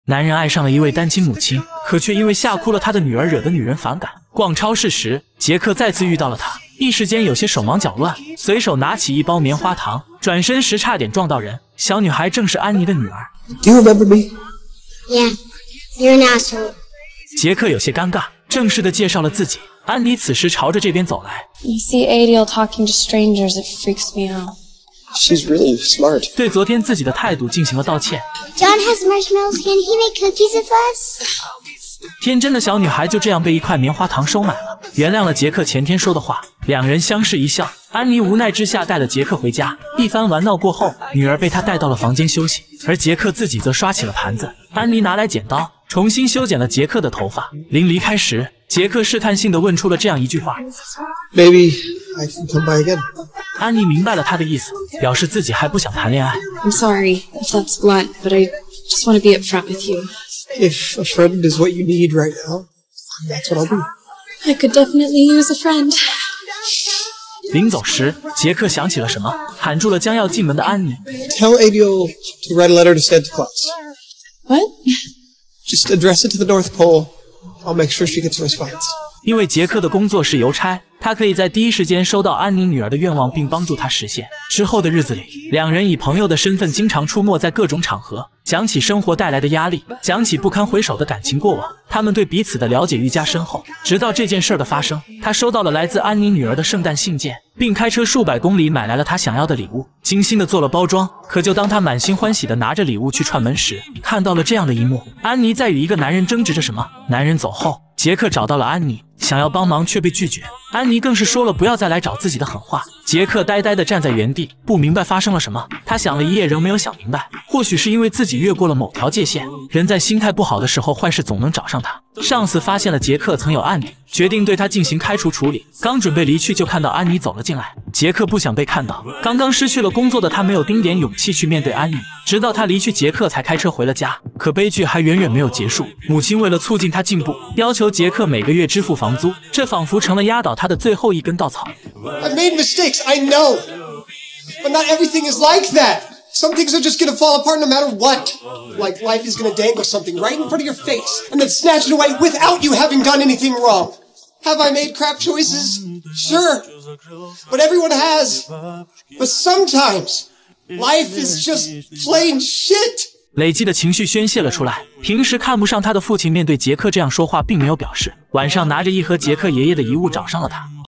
男人爱上了一位单亲母亲，可却因为吓哭了他的女儿，惹得女人反感。逛超市时，杰克再次遇到了她，一时间有些手忙脚乱，随手拿起一包棉花糖，转身时差点撞到人。小女孩正是安妮的女儿。 Do you remember me? Yeah, you're an asshole. 杰克有些尴尬，正式地介绍了自己。安妮此时朝着这边走来。 You see Adil talking to strangers, it freaks me out. She's really smart. 对昨天自己的态度进行了道歉。 John has marshmallows. Can he make cookies with us? 天真的小女孩就这样被一块棉花糖收买了，原谅了杰克前天说的话，两人相视一笑。安妮无奈之下带了杰克回家，一番玩闹过后，女儿被他带到了房间休息，而杰克自己则刷起了盘子。安妮拿来剪刀，重新修剪了杰克的头发。临离开时，杰克试探性地问出了这样一句话 Maybe I can come by again. 安妮明白了他的意思，表示自己还不想谈恋爱。 I'm sorry if that's blunt, but I just want to be upfront with you. If a friend is what you need right now, that's what I'll be. I could definitely use a friend. 临走时，杰克想起了什么，喊住了将要进门的安妮。 Tell Adil to write a letter to Santa Claus. What? Just address it to the North Pole. I'll make sure she gets a response. 因为杰克的工作是邮差，他可以在第一时间收到安妮女儿的愿望，并帮助她实现。之后的日子里，两人以朋友的身份经常出没在各种场合，讲起生活带来的压力，讲起不堪回首的感情过往。他们对彼此的了解愈加深厚，直到这件事的发生，他收到了来自安妮女儿的圣诞信件，并开车数百公里买来了她想要的礼物，精心的做了包装。可就当他满心欢喜的拿着礼物去串门时，看到了这样的一幕：安妮在与一个男人争执着什么。男人走后，杰克找到了安妮，想要帮忙却被拒绝。安妮更是说了不要再来找自己的狠话。杰克呆呆地站在原地，不明白发生了什么。他想了一夜，仍没有想明白。或许是因为自己越过了某条界限。人在心态不好的时候，坏事总能找上他。上司发现了杰克曾有案底，决定对他进行开除处理。刚准备离去，就看到安妮走了进来。杰克不想被看到，刚刚失去了工作的他没有丁点勇气去面对安妮，直到他离去，杰克才开车回了家。可悲剧还远远没有结束，母亲为了促进他进步，要求杰克每个月支付房租，这仿佛成了压倒他的最后一根稻草。 I've made mistakes, I know. But not everything is like that. Some things are just gonna fall apart no matter what. Like life is gonna dangle something right in front of your face and then snatch it away without you having done anything wrong. Have I made crap choices? Sure. But everyone has. But sometimes life is just plain shit. 累积的情绪宣泄了出来。平时看不上他的父亲面对杰克这样说话并没有表示，晚上拿着一盒杰克爷爷的遗物找上了他。